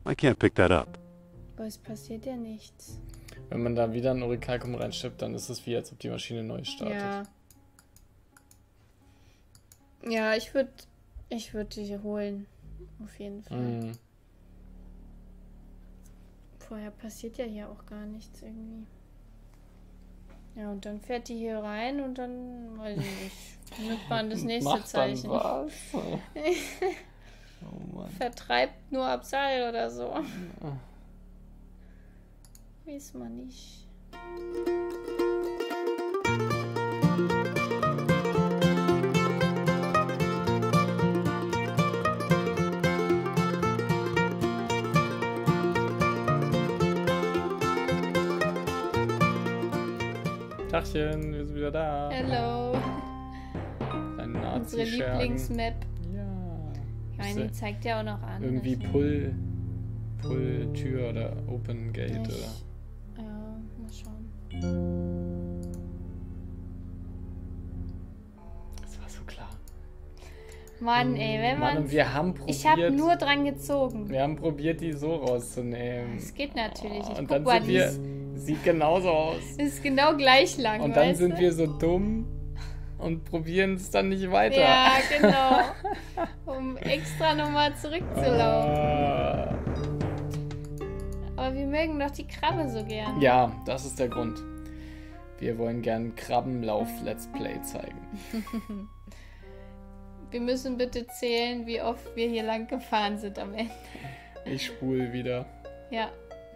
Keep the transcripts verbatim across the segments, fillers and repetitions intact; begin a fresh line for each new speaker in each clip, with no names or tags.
I can't pick that up.
Aber es passiert ja nichts.
Wenn man da wieder ein Orichalcum reinschippt, dann ist es wie, als ob die Maschine neu startet.
Ja. Ja, ich würde ich würd die holen. Auf jeden Fall.
Mm.
Vorher passiert ja hier auch gar nichts irgendwie. Ja, und dann fährt die hier rein und dann, weiß ich nicht, nimmt man das nächste
Macht
Zeichen.
Dann was? Oh Mann.
Vertreibt nur Abseil oder so. Weiß man nicht.
Tachchen, wir sind wieder da.
Hello.
Ein
Unsere
Nazi-Schergen.
Lieblingsmap.
Ja.
Ja, die zeigt ja auch noch an.
Irgendwie
also.
Pull, Pull, Tür oder Open Gate
Ich,
oder.
Ja, mal schauen.
Das war so klar.
Mann, ey, wenn
Mann,
man...
und wir haben probiert.
Ich habe nur dran gezogen.
Wir haben probiert, die so rauszunehmen.
Es geht natürlich. Ich
und
guck
dann
mal,
sind
die
wir.
ist,
Sieht genauso aus.
ist genau gleich lang,
Und dann
weißt
sind
du?
wir so dumm und probieren es dann nicht weiter.
Ja, genau. Um extra nochmal zurückzulaufen.
Ah.
Aber wir mögen doch die Krabbe so gern.
Ja, das ist der Grund. Wir wollen gern Krabbenlauf-Let's Play zeigen.
Wir müssen bitte zählen, wie oft wir hier lang gefahren sind am Ende.
Ich spule wieder.
Ja.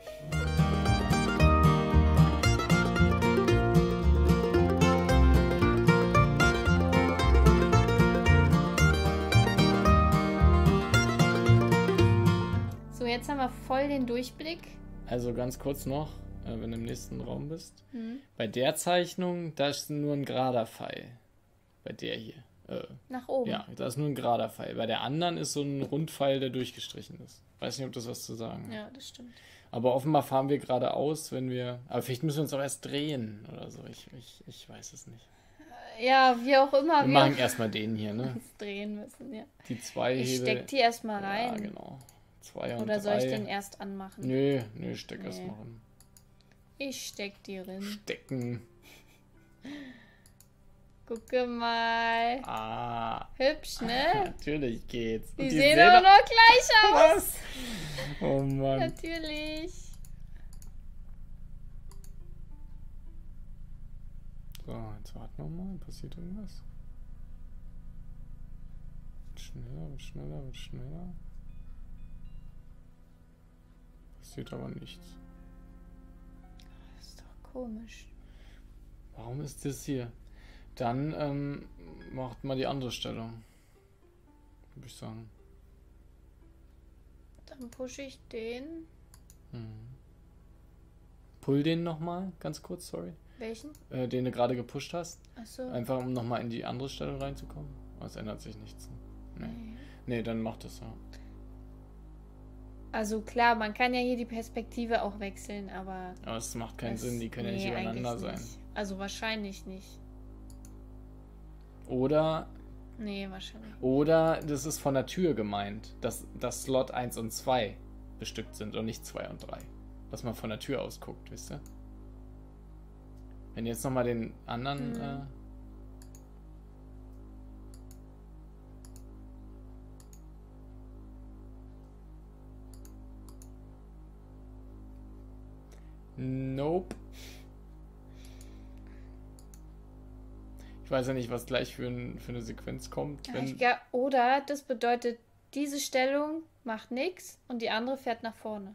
So, jetzt haben wir voll den Durchblick.
Also ganz kurz noch, äh, wenn du im nächsten Raum bist.
Mhm.
Bei der Zeichnung, da ist nur ein gerader Pfeil. Bei der hier. Äh,
Nach oben.
ja, da ist nur ein gerader Pfeil. Bei der anderen ist so ein Rundpfeil, der durchgestrichen ist. Weiß nicht, ob das was zu sagen hat.
Ja, das stimmt.
Aber offenbar fahren wir geradeaus, wenn wir... Aber vielleicht müssen wir uns auch erst drehen oder so. Ich, ich, ich weiß es nicht.
Ja, wie auch immer
Wir
wir
machen erstmal den hier, ne?
uns drehen müssen, ja.
Die zwei
Ich
Hebel.
steck die erstmal rein.
Ja, genau. Zwei und
Oder soll
drei.
ich den erst anmachen?
Nö, nö, steck
Nee.
erstmal rein.
Ich steck die rein.
Stecken.
Gucke mal.
Ah.
Hübsch, ne?
Natürlich geht's.
Die
Und
sehen aber
auch-
noch gleich aus.
Was? Oh Mann.
Natürlich.
So, jetzt warten wir mal. Passiert irgendwas? Wird schneller, wird schneller, wird schneller. Passiert aber nichts.
Das ist doch komisch.
Warum ist das hier? Dann ähm, macht mal die andere Stellung. Würde ich sagen.
Dann pushe ich den.
Hm. Pull den nochmal, ganz kurz, sorry.
Welchen?
Äh, den du gerade gepusht hast.
Achso.
Einfach um nochmal in die andere Stellung reinzukommen. Aber es ändert sich nichts. Nee.
Nee.
Nee, dann macht das ja.
Also klar, man kann ja hier die Perspektive auch wechseln, aber...
Aber es macht keinen
das-
Sinn, die können ja nicht
nee,
übereinander
eigentlich
sein.
nicht. Also wahrscheinlich nicht.
Oder,
Nee, wahrscheinlich nicht.
oder das ist von der Tür gemeint, dass, dass Slot eins und zwei bestückt sind und nicht zwei und drei. Dass man von der Tür aus guckt, wisst ihr? Wenn ihr jetzt nochmal den anderen...
Mhm.
Äh, Nope. Ich weiß ja nicht, was gleich für, ein, für eine Sequenz kommt.
Ja,
Wenn,
ich glaub, oder das bedeutet, diese Stellung macht nichts und die andere fährt nach vorne.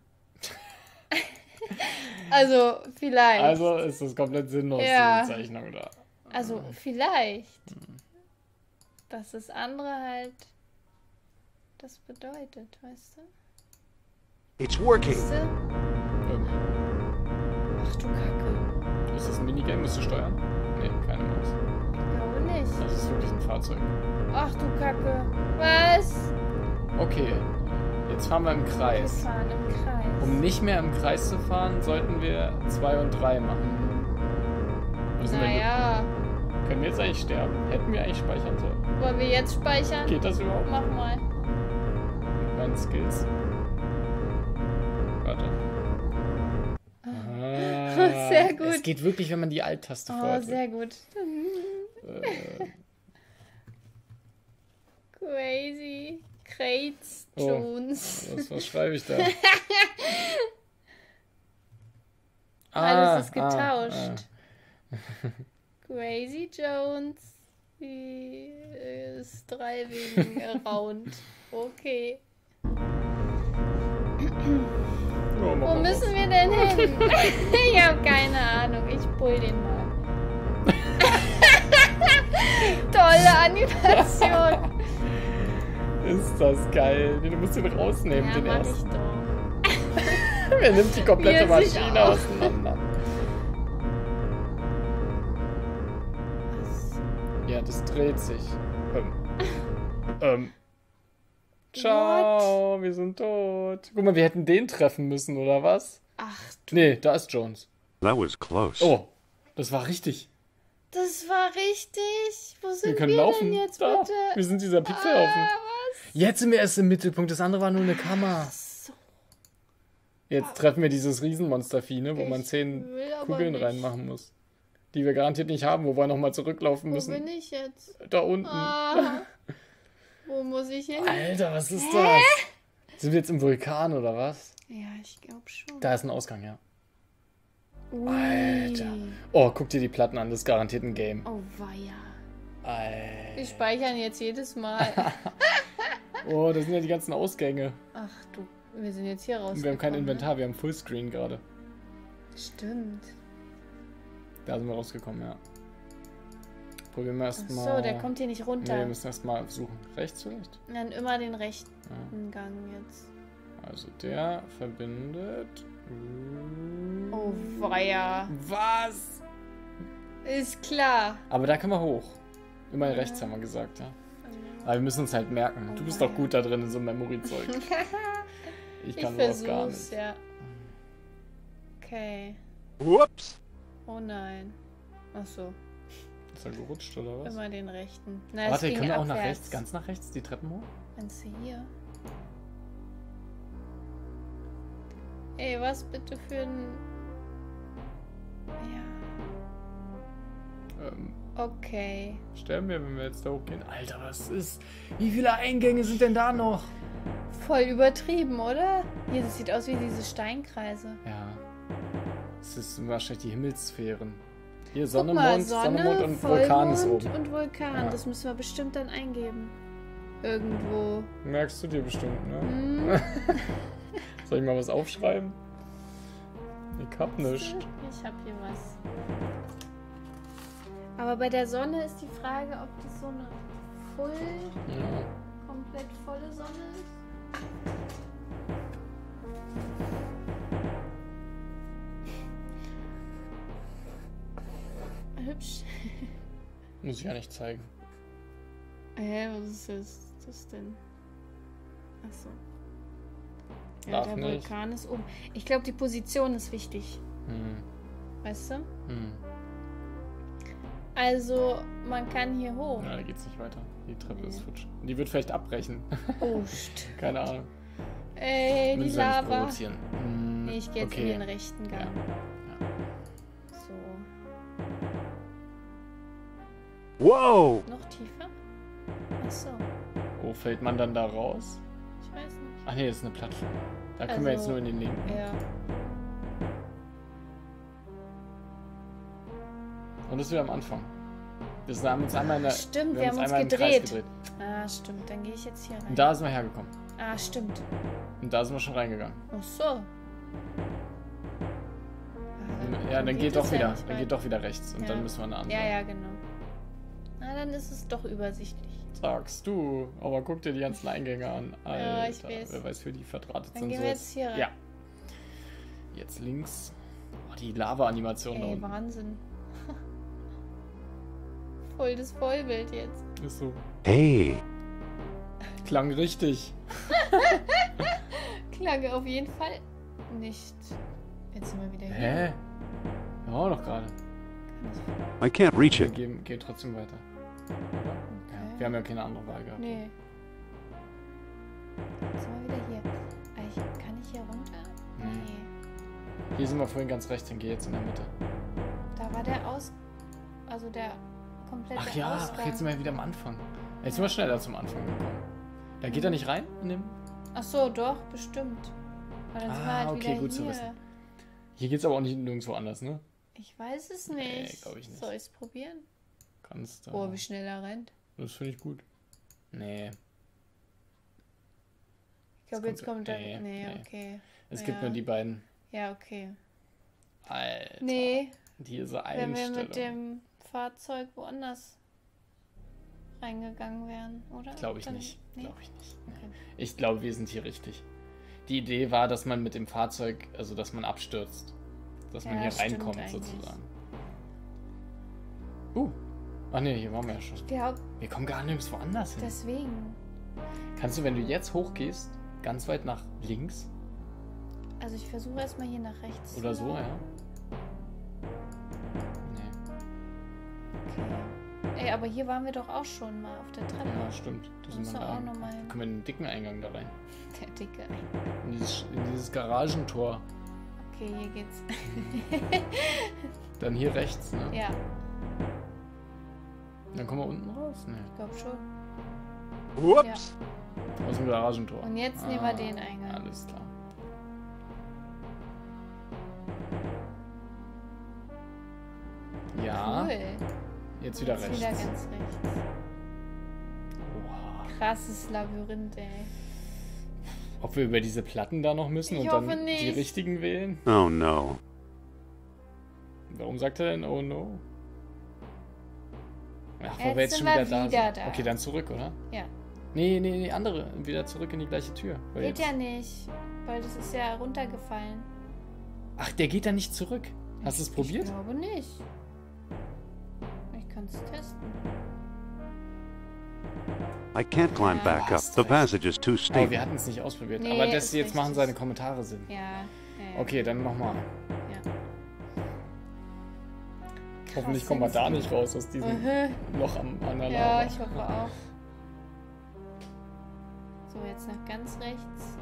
Also vielleicht.
also ist das komplett sinnlos,
Ja.
diese Zeichnung da.
Also vielleicht. Dass das andere halt das bedeutet, weißt du?
It's working.
Weißt du?
Ähm,
Ach du Kacke.
ist das ein Minigame? Musst du steuern? Nee, keine Maus.
Ich glaube nicht.
Das ist wirklich ein Fahrzeug.
Ach du Kacke. Was?
Okay, jetzt fahren wir im
Wir
Kreis.
fahren im Kreis.
Um nicht mehr im Kreis zu fahren, sollten wir zwei und drei machen. Müssen wir-
Naja.
Können wir jetzt eigentlich sterben? Hätten wir eigentlich speichern sollen?
Wollen wir jetzt speichern?
Geht das überhaupt?
Mach mal.
Mit meinen Skills? warte. Ah,
Sehr gut.
Es geht wirklich, wenn man die Alt-Taste
Oh,
vorhat.
sehr gut.
Äh,
Crazy. Crates
Oh.
Jones.
was, was schreibe ich da?
Alles ist getauscht.
Ah, ah.
Crazy Jones is driving around. Okay.
Oh, mach
Wo
mal
müssen
was.
wir denn hin? Ich habe keine Ahnung. Ich pull den mal. Tolle Animation.
Ist das geil. Du musst den rausnehmen,
Ja,
den
mach ich
ersten.
doch.
Wer nimmt die komplette
Wie er sich
Maschine
auch-
auseinander? Ja, das dreht sich. Ähm. ähm. Ciao, wir sind tot. Guck mal, wir hätten den treffen müssen, oder was?
Ach,
Nee, da ist Jones.
That was close.
Oh, das war richtig.
das war richtig. Wo
Wir
sind wir,
können laufen.
denn jetzt
Da.
bitte?
Wir sind dieser Pizzahaufen.
Ah, was?
Jetzt sind wir erst im Mittelpunkt. Das andere war nur eine Kammer.
So,
Jetzt treffen wir dieses Riesenmonstervieh, ne, wo man
Ich
zehn
will aber
Kugeln
nicht.
reinmachen muss. Die wir garantiert nicht haben, wo wir nochmal zurücklaufen
Wo
müssen.
bin ich jetzt?
Da unten.
Ah, wo muss ich hin?
Alter, was ist das? Sind wir jetzt im Vulkan oder was?
Ja, ich glaube schon.
Da ist ein Ausgang, ja.
Ui.
Alter. Oh, guck dir die Platten an, das ist garantiert ein Game.
Oh, weia.
Alter.
Wir speichern jetzt jedes Mal.
Oh, das sind ja die ganzen Ausgänge.
Ach du, wir sind jetzt hier raus.
Und wir haben kein Inventar, wir haben Fullscreen gerade.
Stimmt.
Da sind wir rausgekommen, ja. Probieren wir
Ach
erstmal.
so, der kommt hier nicht
Nee,
runter.
wir müssen erstmal suchen. Rechts vielleicht?
Dann immer den rechten
Ja.
Gang jetzt.
Also der verbindet.
Oh, weia.
Was?
Ist klar.
Aber da kann man hoch. Immer rechts haben wir gesagt, ja. Aber wir müssen uns halt merken. Du bist doch gut da drin in so Memory-Zeug. Ich
Ich
kann sowas gar
versuch's,
nicht.
ja. Okay.
Whoops.
Oh nein. Ach so,
Ist er gerutscht oder was?
immer den rechten. Na,
Warte,
es ging
können wir auch nach
abwärts.
rechts, ganz nach rechts, die Treppen hoch?
Meinst du hier? Ey, was bitte für ein... Ja,
Ähm,
okay.
sterben wir, wenn wir jetzt da hochgehen? Alter, was ist? Wie viele Eingänge sind denn da noch?
Voll übertrieben, oder? Hier, das sieht aus wie diese Steinkreise.
Ja. Das ist wahrscheinlich die Himmelssphären. Hier Sonne,
Guck mal,
Mond, Sonne, Mond und
Vollmond
Vulkan ist oben.
und Vulkan.
Ja.
Das müssen wir bestimmt dann eingeben. Irgendwo.
Merkst du dir bestimmt, ne?
Hm.
Soll ich mal was aufschreiben? Ich hab nichts.
Ich hab hier was. Aber bei der Sonne ist die Frage, ob das so eine voll,
Ja.
komplett volle Sonne ist. Hübsch.
Muss ich ja nicht zeigen.
Hä, was ist das, das denn? Achso. Ja,
Darf
der
nicht.
Vulkan ist oben. Ich glaube, die Position ist wichtig.
Hm.
Weißt du?
Hm.
Also, man kann hier hoch.
Ja, da geht's nicht weiter. Die Treppe
Nee.
ist futsch. Die wird vielleicht abbrechen.
Oh, st-
Keine Ahnung.
Ey, die
Müssen wir nicht
Lava.
provozieren. Hm,
Nee, ich gehe jetzt
okay.
in den rechten
Ja.
Gang.
Ja.
So.
Whoa!
Noch tiefer? Achso.
Wo fällt man dann da raus?
Ich weiß nicht.
Ach nee, das ist eine Plattform. Da können wir
Also,
jetzt nur in den linken.
Ja.
Und das ist wieder am Anfang. Wir haben uns einmal in der,
Stimmt, wir,
wir
haben
uns
uns
einmal im Kreis
gedreht.
gedreht.
Ah, stimmt. Dann gehe ich jetzt hier rein.
Und da sind wir hergekommen.
Ah, stimmt.
Und da sind wir schon reingegangen.
Ach so. Ah,
Ja, dann geht doch
es ja
wieder.
nicht
Dann
weiter.
geht doch wieder rechts. Und
Ja.
dann müssen wir eine andere.
Ja, ja, genau. Na, dann ist es doch übersichtlich.
Sagst du. Aber guck dir die ganzen Eingänge an. Alter,
Ja, ich weiß.
wer weiß, für die verdrahtet
Dann
sind.
gehen
so
wir jetzt hier rein.
Ja. Jetzt links. Oh, die Lava-Animation da
Ey,
unten.
Wahnsinn. Voll das Vollbild jetzt.
Ist so.
Hey!
Klang richtig.
Klang auf jeden Fall nicht. Jetzt sind wir wieder hier.
Hä? Wir waren doch gerade.
I can't reach
Wir
it.
gehen, gehen trotzdem weiter. Ja,
Okay.
wir haben ja keine andere Wahl gehabt.
Nee. Jetzt sind wir wieder hier. Ah, ich, kann ich hier runter? Nee.
Hier sind wir vorhin ganz rechts, dann geh jetzt in der Mitte.
Da war der Aus... Also der komplette
Ach ja,
Ausgang.
ach, jetzt sind wir wieder am Anfang. Jetzt sind wir schneller zum Anfang gekommen. Da geht er nicht rein? In dem...
Ach so, doch, bestimmt. Weil dann sind wir
Ah,
halt
okay,
wieder
gut
hier.
zu wissen. Hier geht's aber auch nicht nirgendwo anders, ne?
Ich weiß es
Nee,
nicht.
glaub ich nicht.
Soll ich es probieren?
Kannst du.
Oh, wie schnell er rennt.
Das finde ich gut. Nee.
Ich glaube, jetzt kommt er...
Nee,
Nee,
nee.
okay.
Es
Ja.
gibt nur die beiden.
Ja, okay.
Alter.
Nee,
Diese
wenn wir
Einstellung.
mit dem Fahrzeug woanders reingegangen wären, oder?
Glaube ich
Dann-
nicht.
Nee?
Glaube ich nicht. Nee.
Okay.
Ich glaube, wir sind hier richtig. Die Idee war, dass man mit dem Fahrzeug, also dass man abstürzt. Dass man
Ja,
hier
stimmt
reinkommt,
eigentlich.
sozusagen. Uh. Ach nee, hier waren wir ja schon.
Ich glaube,
Wir kommen gar nirgends woanders hin.
deswegen.
Kannst du, wenn du jetzt hochgehst, ganz weit nach links
Also ich versuche erstmal hier nach rechts.
oder
zu
so,
laufen.
ja? Nee.
Okay. Ey, aber hier waren wir doch auch schon mal auf der Treppe.
Ja, stimmt. Da
Da
sind
musst
wir
du
da.
auch nochmal hin.
Können wir in den dicken Eingang da rein?
Der dicke.
In dieses, in dieses Garagentor.
Okay, hier geht's.
Dann hier rechts, ne?
Ja,
Dann kommen wir unten raus? Ne.
ich glaube schon.
Whoops!
Aus dem Garagentor.
Und jetzt nehmen wir den Eingang.
Alles klar. Ja,
Cool.
jetzt wieder
Jetzt
rechts.
wieder ganz rechts.
Oha.
Krasses Labyrinth, ey.
Ob wir über diese Platten da noch müssen
Ich
und
hoffe
dann die
nicht.
richtigen wählen?
Oh no.
Warum sagt er denn oh no? Ach, weil
Jetzt
wir jetzt
sind
schon
wir
wieder, da
wieder
sind.
da.
Okay, dann zurück, oder?
Ja.
Nee, nee, nee, andere. Wieder zurück in die gleiche Tür. Weil
Geht
jetzt...
ja nicht, weil das ist ja runtergefallen.
Ach, der geht da nicht zurück. Hast du es probiert?
Ich glaube nicht. Ich kann es testen.
I can't climb
Ja,
back up.
hast
The
recht.
passage is too
Aber
steep.
wir hatten es nicht ausprobiert.
Nee,
Aber das
ist
jetzt machen
richtig.
seine Kommentare Sinn.
Ja. ja, ja.
Okay, dann nochmal.
Ja.
Hoffentlich
Krass
kommen wir da
sensitiv.
nicht raus aus diesem
Mhm.
Loch am, an der
Ja,
Lava.
ich hoffe auch. So, jetzt nach ganz rechts.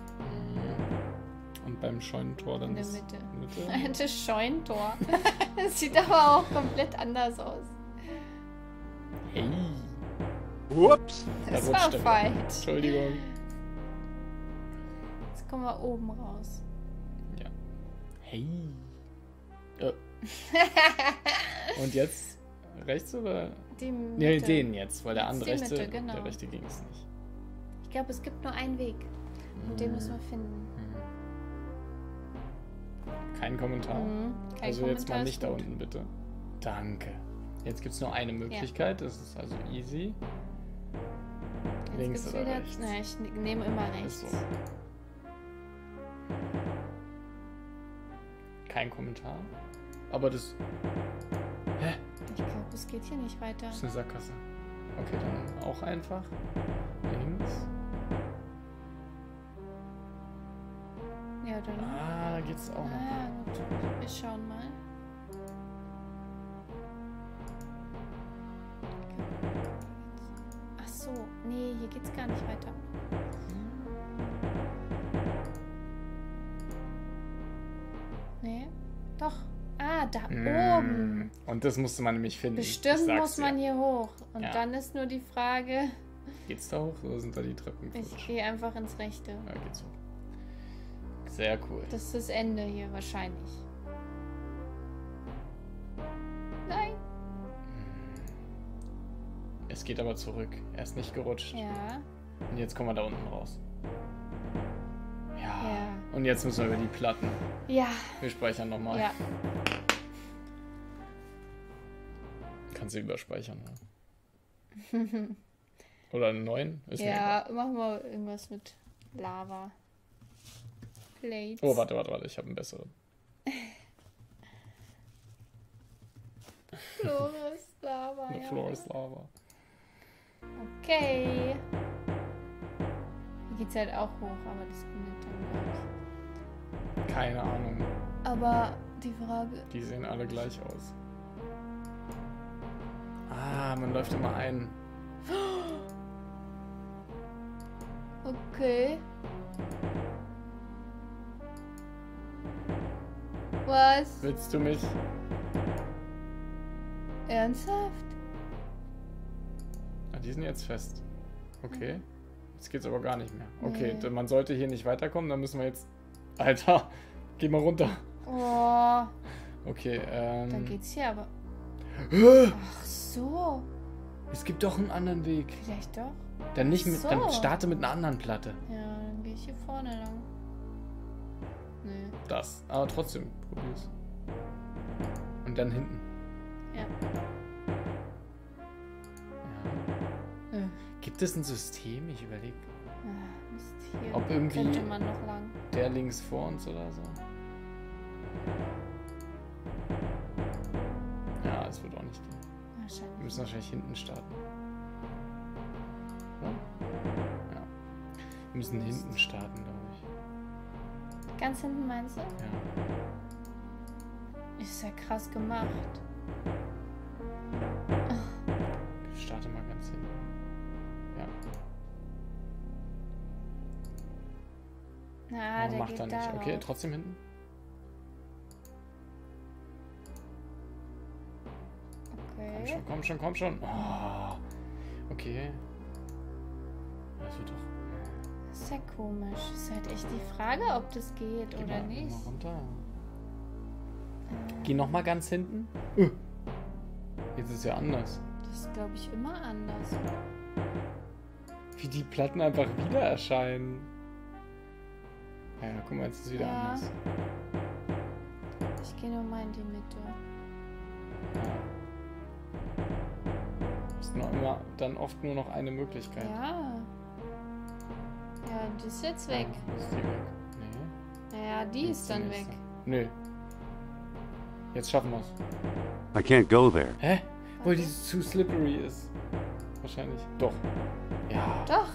Und beim Scheunentor dann
In der
das
Mitte.
Mitte.
Das Scheunentor. Das sieht aber auch komplett anders aus.
Hey.
Whoops!
Da
Das
rutscht
war
er.
falsch.
Entschuldigung.
Jetzt kommen wir oben raus.
Ja. Hey. Äh. Und jetzt rechts oder?
Die Mitte.
Nee, den jetzt, weil der
Jetzt
andere
die
rechte,
Mitte, genau.
der rechte ging es nicht.
Ich glaube, es gibt nur einen Weg. Und den müssen wir finden.
Kein Kommentar.
Mhm. Kein
also jetzt
Kommentar
mal
ist
nicht da
gut.
unten, bitte. Danke. Jetzt gibt es nur eine Möglichkeit, das ist also easy.
Jetzt
Links
gibt's
oder
wieder,
rechts?
Na, ich ne- nehme immer rechts.
Ist so. Kein Kommentar. Aber das Hä?
Ich glaube, es geht hier nicht weiter.
ist eine Sackgasse. Okay, dann auch einfach. Links.
Ja, dann.
Ah, da geht's auch noch.
Ah, gut. Wir schauen mal. Ach so, nee, hier geht's gar nicht weiter. Nee, doch. Ah, da oben.
Mm. Und das musste man nämlich finden.
Bestimmt
Ich sag's
muss man
dir.
hier hoch. Und
Ja.
dann ist nur die Frage,
Geht's da hoch oder sind da die Treppen?
ich
futsch?
gehe einfach ins Rechte.
Ja, geht's hoch. Sehr cool.
Das ist das Ende hier wahrscheinlich. Nein.
Es geht aber zurück. Er ist nicht gerutscht.
Ja.
Und jetzt kommen wir da unten raus. Ja.
Ja.
Und jetzt müssen wir über die Platten.
Ja.
Wir speichern nochmal.
Ja.
Kannst du überspeichern. Ja. Oder einen neuen? Ist mir egal.
Ja, machen wir irgendwas mit Lava. Plates.
Oh, warte, warte, warte. Ich habe einen besseren.
Flores Lava.
Eine
Ja.
Floor is Lava.
Okay. Hier geht's halt auch hoch, aber das endet dann gleich.
Keine Ahnung.
Aber die Frage.
Die sehen alle gleich aus. Ah, man läuft immer ein.
Okay. Was?
Willst du mich?
Ernsthaft?
Ah, die sind jetzt fest. Okay. Jetzt geht's aber gar nicht mehr. Okay,
Nee.
man sollte hier nicht weiterkommen, dann müssen wir jetzt... Alter, geh mal runter.
Oh,
Okay, ähm...
dann geht's hier aber...
Hä?
Ach so.
Es gibt doch einen anderen Weg.
Vielleicht doch.
Dann nicht mit...
So.
Dann starte mit einer anderen Platte.
Ja, dann gehe ich hier vorne lang. Nee.
Das. Aber trotzdem, probier's. Und dann hinten.
Ja.
Ja.
Äh.
Gibt es ein System? Ich überlege.
Ah, Mist, hier
Ob irgendwie-
könnte man noch lang.
Der links vor uns oder so? Ja, es wird auch nicht gehen. Wir
Wahrscheinlich.
müssen wahrscheinlich hinten starten. Ja. Ja. Wir müssen hinten starten, glaube ich.
Ganz hinten meinst du?
Ja.
Ist ja krass gemacht.
Ich starte mal ganz hinten. Ja.
Na,
Aber
der
macht
geht
er nicht.
darauf.
Okay, trotzdem hinten. Komm
Okay.
schon, komm schon, komm schon. Oh. Okay. Das wird doch.
Das ist ja komisch. Ist halt echt die Frage, ob das geht
Geh
oder
mal, geh
nicht.
mal runter.
Äh,
Geh noch mal ganz hinten. Uh. Jetzt ist ja anders.
Das ist, glaube ich, immer anders.
Wie die Platten einfach wieder erscheinen. Ja, guck mal, jetzt ist es wieder
Ja.
anders.
Ich gehe nur mal in die Mitte.
Ja. Ist noch immer dann oft nur noch eine Möglichkeit.
Ja. Ja, die ist jetzt weg.
Ja, ist die weg? Nee.
Naja, die
Jetzt
ist dann
die
weg.
nächste. Nö. Jetzt schaffen wir es.
I can't go there.
Hä? Weil die
Was?
zu slippery ist. Wahrscheinlich. Doch. Ja.
Doch.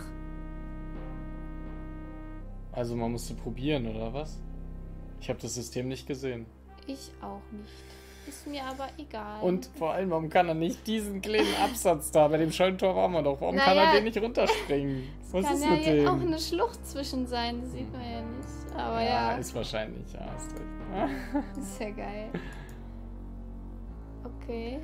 Also man musste probieren, oder was? Ich habe das System nicht gesehen.
Ich auch nicht. Ist mir aber egal.
Und vor allem, warum kann er nicht diesen kleinen Absatz da? Bei dem Scheunentor waren wir doch. Warum kann
Naja,
er den nicht runterspringen? Was
kann
ist
ja
mit
hier
dem?
auch eine Schlucht zwischen sein, das sieht man ja nicht. Aber ja,
Ist wahrscheinlich, ja, hast recht.
ist ja geil. Okay.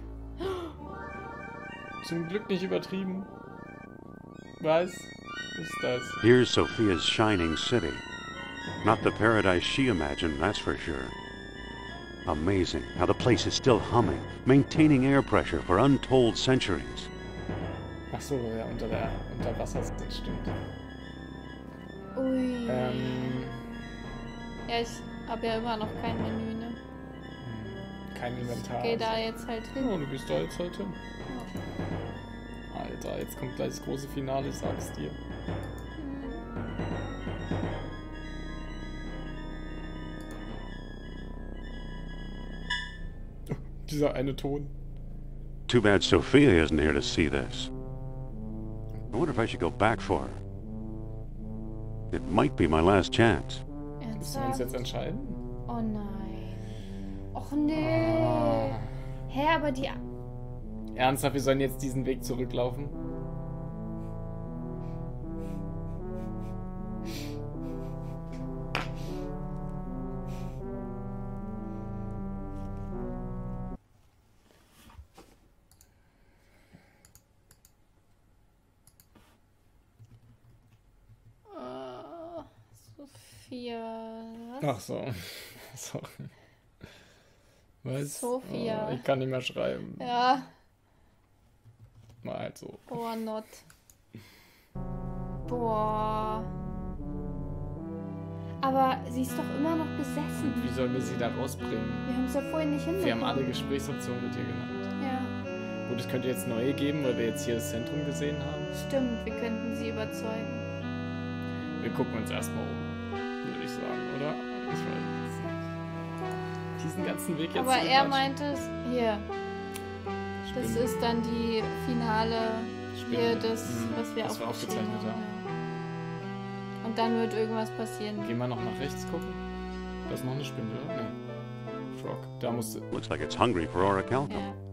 Zum Glück nicht übertrieben. Was ist das?
Here's Sophia's shining city. Not the paradise she imagined, that's for sure. Amazing how the place is still humming, maintaining air pressure for untold centuries.
Ach so, ja, unter der Unterwasser das stimmt.
Ui.
Ähm,
Ja, ich habe ja immer noch kein Menü, ne?
hm, kein Inventar.
Ich gehe da jetzt halt hin.
Oh, du gehst da jetzt halt hin. Alter, jetzt kommt gleich das große Finale, ich sag's dir. Oh, dieser eine Ton.
Too bad Sophia isn't here to see this. I wonder if I should go back for her. It might be my last chance.
Müssen wir uns
Ernsthaft?
jetzt entscheiden?
Oh nein. Och nee.
Ah.
Hä, aber die...
Ernsthaft, wir sollen jetzt diesen Weg zurücklaufen?
Oh, Sophia. Was?
Ach so. Sorry. Was?
Sophia.
Oh, ich kann nicht mehr schreiben.
Ja,
Mal halt so.
boah, not. Boah. Aber sie ist doch immer noch besessen.
Wie sollen wir sie da rausbringen?
Wir haben es ja vorhin nicht
Wir
hinbekommen.
haben alle Gesprächsoptionen mit ihr genannt.
Ja,
Gut, es könnte jetzt neue geben, weil wir jetzt hier das Zentrum gesehen haben.
stimmt. Wir könnten sie überzeugen.
Wir gucken uns erstmal um, würde ich sagen, oder? Ich weiß. Diesen ganzen Weg jetzt
Aber er
zurücklatschen.
meinte es... Hier, das
Spinne.
ist dann die finale...
Spinne.
Hier, das,
Mhm,
was wir
was wir
aufgeschrieben
aufgezeichnet
haben. Ja. Und dann wird irgendwas passieren.
Gehen wir noch nach rechts gucken? Da ist noch eine Spinne, oder? Nee. Frog. Da musste.
Looks like it's hungry for orichalcum.
Ja.